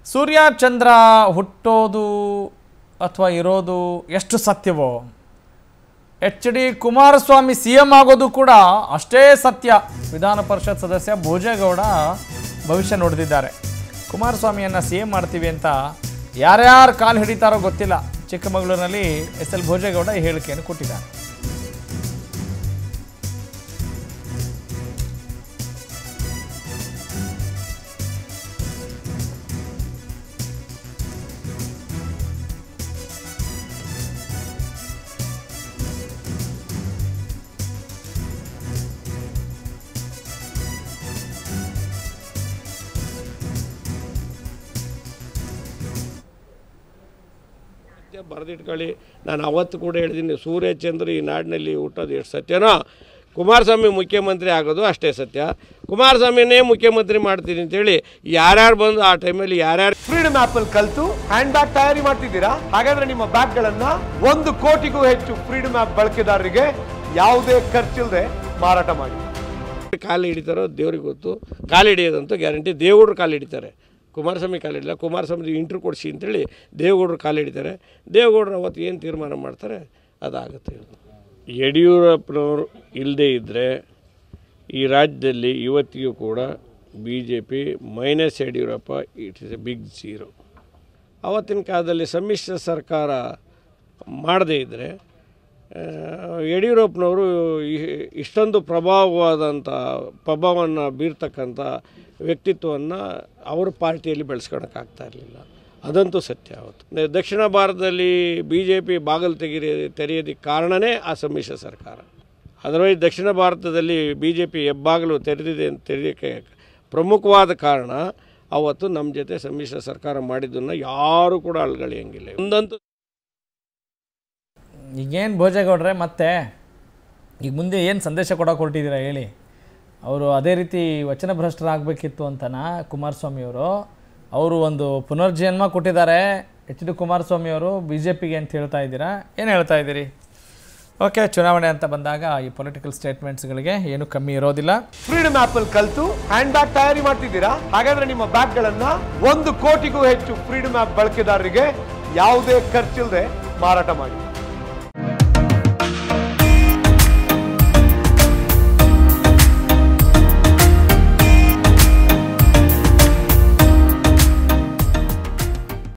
ಸೂರ್ಯ ಚಂದ್ರ ಹುಟ್ಟೋದು ಅಥವಾ ಇರೋದು ಎಷ್ಟು ಸತ್ಯವೋ ಎಚ್ ಡಿ ಕುಮಾರಸ್ವಾಮಿ ಸಿಎಂ ಆಗೋದು ಕೂಡ ಅಷ್ಟೇ ಸತ್ಯ. ವಿಧಾನ ಪರಿಷತ್ ಸದಸ್ಯ ಭೋಜೇಗೌಡ ಭವಿಷ್ಯ ನುಡಿದಿದ್ದಾರೆ. ಕುಮಾರಸ್ವಾಮಿಯನ್ನು ಸಿಎಂ ಮಾಡ್ತೀವಿ ಅಂತ ಯಾರ್ಯಾರು ಕಾಲು ಹಿಡಿತಾರೋ ಗೊತ್ತಿಲ್ಲ. ಚಿಕ್ಕಮಗಳೂರಿನಲ್ಲಿ ಎಸ್ ಎಲ್ ಭೋಜೇಗೌಡ ಈ ಹೇಳಿಕೆಯನ್ನು ಕೊಟ್ಟಿದ್ದಾರೆ. ಬರೆದಿಟ್ಕೊಳ್ಳಿ. ನಾನು ಅವತ್ತು ಕೂಡ ಹೇಳಿದ್ದೀನಿ, ಸೂರ್ಯಚಂದ್ರ ಈ ನಾಡಿನಲ್ಲಿ ಹುಟ್ಟೋದು ಎಷ್ಟು ಸತ್ಯನೋ ಕುಮಾರಸ್ವಾಮಿ ಮುಖ್ಯಮಂತ್ರಿ ಆಗೋದು ಅಷ್ಟೇ ಸತ್ಯ. ಕುಮಾರಸ್ವಾಮಿನೇ ಮುಖ್ಯಮಂತ್ರಿ ಮಾಡ್ತೀನಿ ಅಂತೇಳಿ ಯಾರ್ಯಾರು ಬಂದು ಆ ಟೈಮಲ್ಲಿ ಯಾರ್ಯಾರು ಫ್ರೀಡಮ್ ಆ್ಯಪಲ್ಲಿ ಕಲಿತು ಹ್ಯಾಂಡ್ ಬ್ಯಾಗ್ ತಯಾರಿ ಮಾಡ್ತಿದ್ದೀರಾ? ಹಾಗಾದ್ರೆ ನಿಮ್ಮ ಬ್ಯಾಗ್ಗಳನ್ನು 1 ಕೋಟಿಗೂ ಹೆಚ್ಚು ಫ್ರೀಡಮ್ ಆ್ಯಪ್ ಬಳಕೆದಾರರಿಗೆ ಯಾವುದೇ ಖರ್ಚಿಲ್ಲದೆ ಮಾರಾಟ ಮಾಡಿ. ಕಾಲು ಹಿಡಿತಾರೋ ದೇವ್ರಿಗೆ ಗೊತ್ತು. ಕಾಲು ಹಿಡಿಯೋದಂತೂ ಗ್ಯಾರಂಟಿ. ದೇವಗೌಡರು ಕಾಲು ಹಿಡಿತಾರೆ, ಕುಮಾರಸ್ವಾಮಿ ಕಾಲು ಹಿಡಿಲ್ಲ. ಕುಮಾರಸ್ವಾಮಿ ಇಂಟ್ರು ಕೊಡಿಸಿ ಅಂತೇಳಿ ದೇವೇಗೌಡರು ಕಾಲು ಹಿಡಿತಾರೆ. ದೇವೇಗೌಡರು ಅವತ್ತು ಏನು ತೀರ್ಮಾನ ಮಾಡ್ತಾರೆ ಅದಾಗುತ್ತೆ. ಯಡಿಯೂರಪ್ಪನವರು ಇಲ್ಲದೇ ಇದ್ದರೆ ಈ ರಾಜ್ಯದಲ್ಲಿ ಇವತ್ತಿಗೂ ಕೂಡ B J P minus Yediyurappa it is a big zero. ಆವತ್ತಿನ ಕಾಲದಲ್ಲಿ ಸಮ್ಮಿಶ್ರ ಸರ್ಕಾರ ಮಾಡದೇ ಇದ್ದರೆ ಯಡಿಯೂರಪ್ಪನವರು ಇಷ್ಟೊಂದು ಪ್ರಭಾವವನ್ನು ಬೀರ್ತಕ್ಕಂಥ ವ್ಯಕ್ತಿತ್ವವನ್ನು ಅವ್ರ ಪಾರ್ಟಿಯಲ್ಲಿ ಬೆಳೆಸ್ಕೊಳಕ್ಕಾಗ್ತಾ ಇರಲಿಲ್ಲ. ಅದಂತೂ ಸತ್ಯ. ಅವತ್ತು ದಕ್ಷಿಣ ಭಾರತದಲ್ಲಿ ಬಿ ಜೆ ಪಿ ಬಾಗಿಲು ತೆರೆಯೋದಕ್ಕೆ ಕಾರಣವೇ ಆ ಸಮ್ಮಿಶ್ರ ಸರ್ಕಾರ. ಅದರ್ವೈಸ್ ದಕ್ಷಿಣ ಭಾರತದಲ್ಲಿ ಬಿ ಜೆ ಪಿ ಹೆಬ್ಬಾಗಿಲು ತೆರೆದಿದೆ ಅಂತ ತೆರೆಯೋಕ್ಕೆ ಪ್ರಮುಖವಾದ ಕಾರಣ ಅವತ್ತು ನಮ್ಮ ಜೊತೆ ಸಮ್ಮಿಶ್ರ ಸರ್ಕಾರ ಮಾಡಿದ್ದನ್ನು ಯಾರೂ ಕೂಡ ಅಲ್ಗಳಿಯಂಗಿಲ್ಲ. ಒಂದಂತೂ ಈಗೇನು ಭೋಜೇಗೌಡ್ರೆ ಮತ್ತೆ ಈಗ ಮುಂದೆ ಏನು ಸಂದೇಶ ಕೊಡೋಕೆ ಹೊರಟಿದ್ದೀರಾ ಹೇಳಿ? ಅವರು ಅದೇ ರೀತಿ ವಚನ ಭ್ರಷ್ಟರಾಗಬೇಕಿತ್ತು ಅಂತನಾ ಕುಮಾರಸ್ವಾಮಿಯವರು? ಅವರು ಒಂದು ಪುನರ್ಜನ್ಮ ಕೊಟ್ಟಿದ್ದಾರೆ ಎಚ್ ಡಿ ಕುಮಾರಸ್ವಾಮಿಯವರು ಬಿ ಜೆ ಪಿಗೆ ಅಂತ ಹೇಳ್ತಾ ಇದ್ದೀರಾ, ಏನು ಹೇಳ್ತಾ ಇದ್ದೀರಿ? ಓಕೆ, ಚುನಾವಣೆ ಅಂತ ಬಂದಾಗ ಈ ಪೊಲಿಟಿಕಲ್ ಸ್ಟೇಟ್ಮೆಂಟ್ಸ್ಗಳಿಗೆ ಏನು ಕಮ್ಮಿ ಇರೋದಿಲ್ಲ. ಫ್ರೀಡಮ್ ಆ್ಯಪಲ್ಲಿ ಕಲಿತು ಹ್ಯಾಂಡ್ ಬ್ಯಾಗ್ ತಯಾರಿ ಮಾಡ್ತಿದ್ದೀರಾ? ಹಾಗಾದ್ರೆ ನಿಮ್ಮ ಬ್ಯಾಗ್ಗಳನ್ನು 1 ಕೋಟಿಗೂ ಹೆಚ್ಚು ಫ್ರೀಡಮ್ ಆ್ಯಪ್ ಬಳಕೆದಾರರಿಗೆ ಯಾವುದೇ ಖರ್ಚಿಲ್ಲದೆ ಮಾರಾಟ ಮಾಡಿ.